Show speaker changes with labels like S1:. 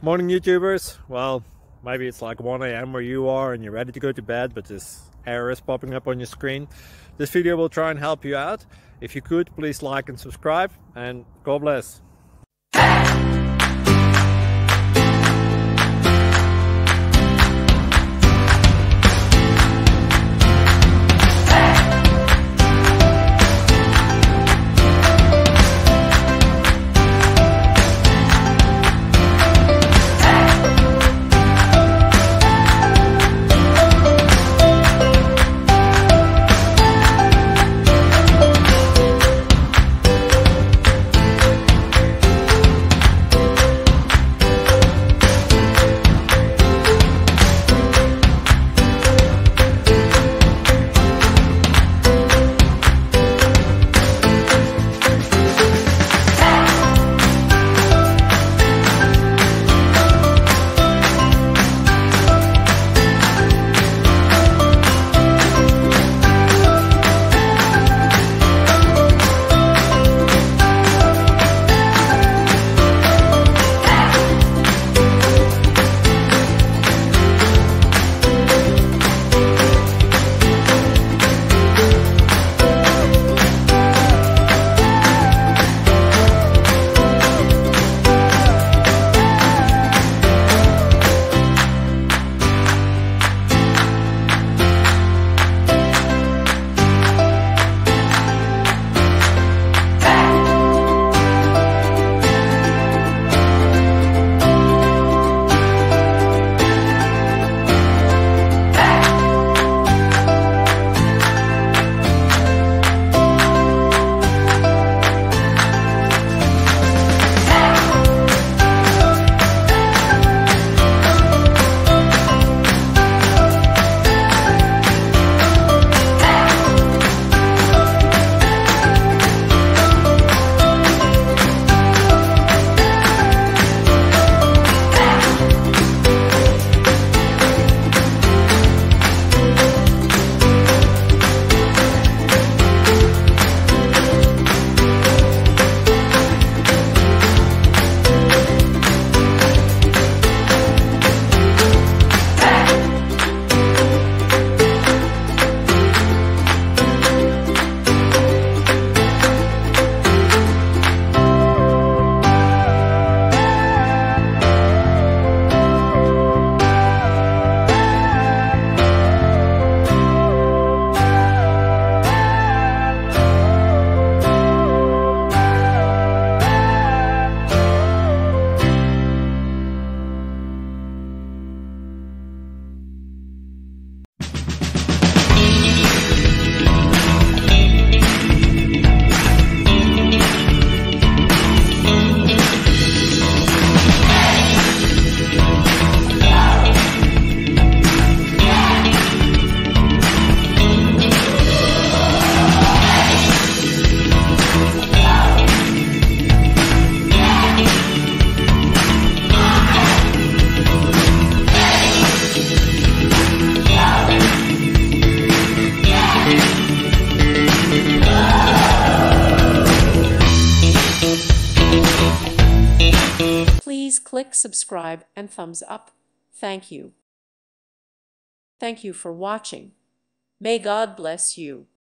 S1: Morning YouTubers. Well, maybe it's like 1 a.m. where you are and you're ready to go to bed, but this error is popping up on your screen. This video will try and help you out. If you could, please like and subscribe, and God bless.
S2: Please click subscribe and thumbs up. Thank you. Thank you for watching. May God bless you.